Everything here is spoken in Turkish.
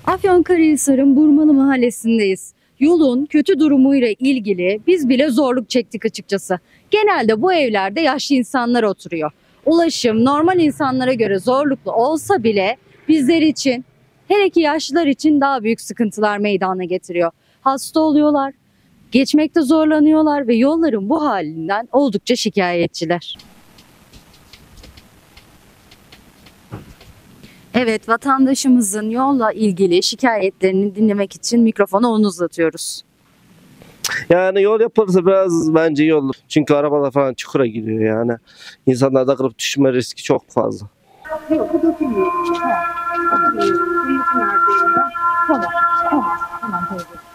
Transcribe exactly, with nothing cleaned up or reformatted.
Afyonkarahisar'ın Burmalı Mahallesi'ndeyiz. Yolun kötü durumuyla ilgili biz bile zorluk çektik açıkçası. Genelde bu evlerde yaşlı insanlar oturuyor. Ulaşım normal insanlara göre zorluklu olsa bile bizler için, hele ki yaşlılar için daha büyük sıkıntılar meydana getiriyor. Hasta oluyorlar, geçmekte zorlanıyorlar ve yolların bu halinden oldukça şikayetçiler. Evet, vatandaşımızın yolla ilgili şikayetlerini dinlemek için mikrofonu ona uzatıyoruz. Yani yol yapılırsa biraz bence iyi olur. Çünkü arabalar falan çukura giriyor yani. İnsanlarda kırıp düşme riski çok fazla. Yok, bu dokunmuyor. Tamam. Tamam. Tamam. Tamam. Tamam.